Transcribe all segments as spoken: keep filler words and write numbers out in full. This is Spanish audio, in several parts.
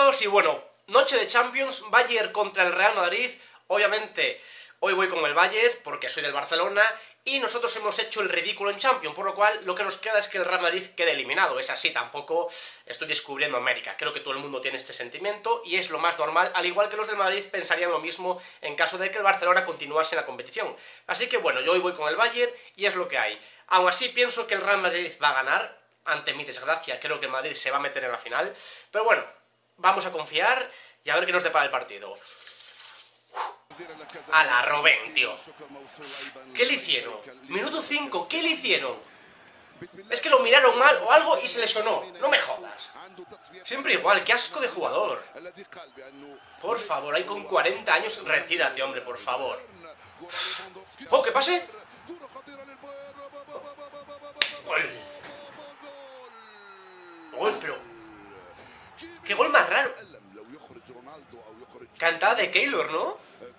amigos, y bueno, noche de Champions, Bayern contra el Real Madrid. Obviamente, hoy voy con el Bayern porque soy del Barcelona y nosotros hemos hecho el ridículo en Champions, por lo cual lo que nos queda es que el Real Madrid quede eliminado. Es así, tampoco estoy descubriendo América. Creo que todo el mundo tiene este sentimiento y es lo más normal, al igual que los del Madrid pensarían lo mismo en caso de que el Barcelona continuase en la competición. Así que bueno, yo hoy voy con el Bayern y es lo que hay. Aún así pienso que el Real Madrid va a ganar. Ante mi desgracia, creo que el Madrid se va a meter en la final. Pero bueno, vamos a confiar y a ver qué nos depara el partido. A la Robben, tío. ¿Qué le hicieron? Minuto cinco, ¿qué le hicieron? Es que lo miraron mal o algo y se lesionó. No me jodas. Siempre igual, qué asco de jugador. Por favor, hay con cuarenta años, retírate, hombre, por favor. ¡Oh, qué pase! ¡Gol! ¡Gol, pero! ¡Qué gol más raro! Cantada de Keylor, ¿no?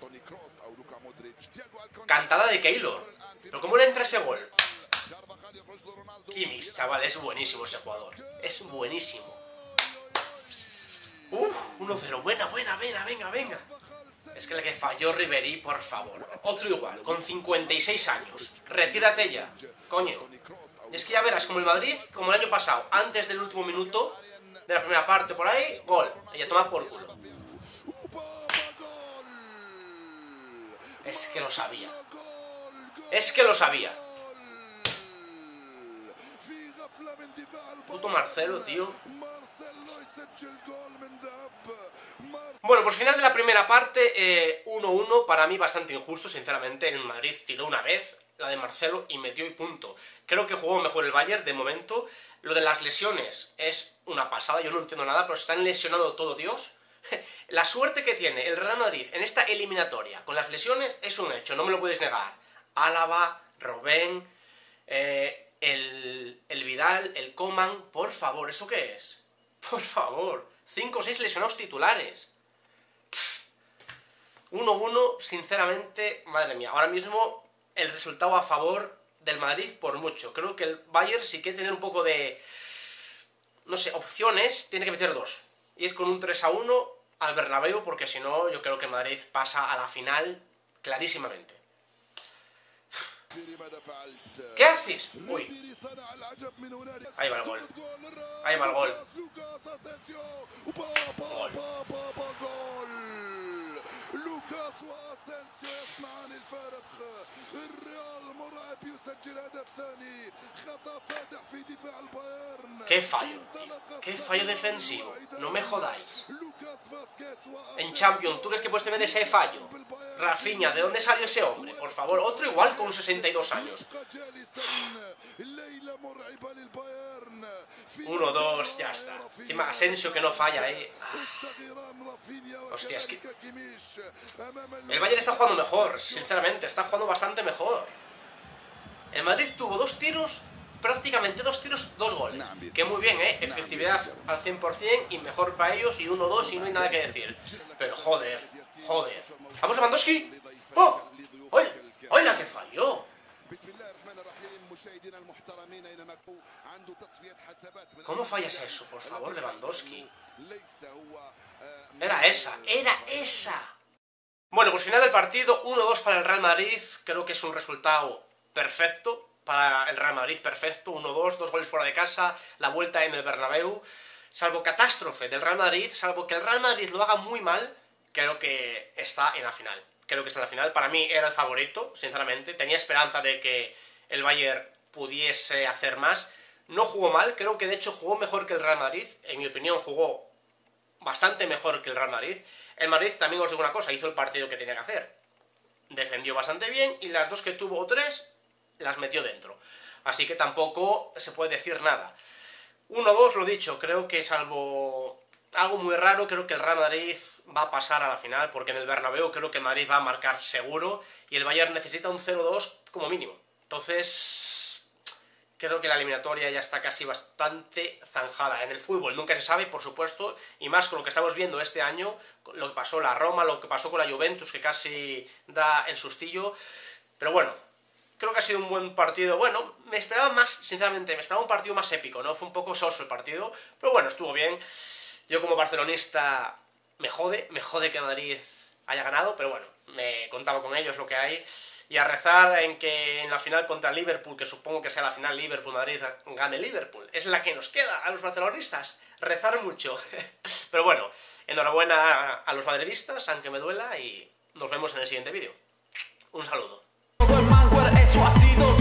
Cantada de Keylor. ¿Pero cómo le entra ese gol? Kimmich, chaval, es buenísimo ese jugador. Es buenísimo. Uf, uno cero. Buena, buena, venga, venga, venga. Es que el que falló Ribéry, por favor. Otro igual, con cincuenta y seis años. Retírate ya, coño. Y es que ya verás, como el Madrid, como el año pasado, antes del último minuto de la primera parte por ahí, gol. Ella toma por culo. Es que lo sabía. Es que lo sabía. Puto Marcelo, tío. Bueno, pues final de la primera parte, uno uno, eh, para mí bastante injusto, sinceramente. El Madrid tiró una vez, la de Marcelo, y metió y punto. Creo que jugó mejor el Bayern, de momento. Lo de las lesiones es una pasada, yo no entiendo nada, pero están lesionando todo, Dios. La suerte que tiene el Real Madrid en esta eliminatoria con las lesiones es un hecho, no me lo puedes negar. Álava, Robben, eh, el, el Vidal, el Coman, por favor, ¿eso qué es? Por favor, cinco o seis lesionados titulares. uno uno, sinceramente, madre mía, ahora mismo el resultado a favor del Madrid por mucho. Creo que el Bayern, si quiere tener un poco de, no sé, opciones, tiene que meter dos. Y es con un tres a uno al Bernabéu, porque si no, yo creo que Madrid pasa a la final clarísimamente. ¿Qué haces? Uy. Ahí va el gol. Ahí va el gol. Gol. ¡Qué fallo, tío! ¡Qué fallo defensivo! No me jodáis. En Champions, ¿tú crees que puedes tener ese fallo? Rafinha, ¿de dónde salió ese hombre? Por favor, otro igual con sesenta y dos años. uno dos, ya está. Encima Asensio que no falla, eh. Ah. Hostia, es que el Bayern está jugando mejor, sinceramente, está jugando bastante mejor. El Madrid tuvo dos tiros, prácticamente dos tiros, dos goles. Que muy bien, eh, efectividad al cien por cien y mejor para ellos, y uno dos y no hay nada que decir. Pero joder, joder. ¡Vamos, Lewandowski! ¡Oh! ¡Oye! ¡Oye, que falló! ¿Cómo fallas eso, por favor, Lewandowski? Era esa, era esa. Bueno, pues final del partido, uno dos para el Real Madrid. Creo que es un resultado perfecto para el Real Madrid, perfecto. uno dos, dos goles fuera de casa, la vuelta en el Bernabéu. Salvo catástrofe del Real Madrid, salvo que el Real Madrid lo haga muy mal, creo que está en la final. Creo que está en la final. Para mí era el favorito, sinceramente. Tenía esperanza de que el Bayern pudiese hacer más. No jugó mal, creo que de hecho jugó mejor que el Real Madrid. En mi opinión jugó bastante mejor que el Real Madrid. El Madrid, también os digo una cosa, hizo el partido que tenía que hacer. Defendió bastante bien y las dos que tuvo, o tres, las metió dentro. Así que tampoco se puede decir nada. uno dos, lo dicho, creo que salvo algo muy raro, creo que el Real Madrid va a pasar a la final, porque en el Bernabéu creo que el Madrid va a marcar seguro y el Bayern necesita un cero dos como mínimo. Entonces, creo que la eliminatoria ya está casi bastante zanjada. En el fútbol nunca se sabe, por supuesto, y más con lo que estamos viendo este año, lo que pasó la Roma, lo que pasó con la Juventus, que casi da el sustillo. Pero bueno, creo que ha sido un buen partido. Bueno, me esperaba más, sinceramente, me esperaba un partido más épico, ¿no? Fue un poco soso el partido, pero bueno, estuvo bien. Yo como barcelonista me jode, me jode que Madrid haya ganado, pero bueno, me contaba con ellos lo que hay. Y a rezar en que en la final contra Liverpool, que supongo que sea la final Liverpool-Madrid, gane Liverpool. Es la que nos queda a los barcelonistas. Rezar mucho. Pero bueno, enhorabuena a los madridistas, aunque me duela, y nos vemos en el siguiente vídeo. Un saludo.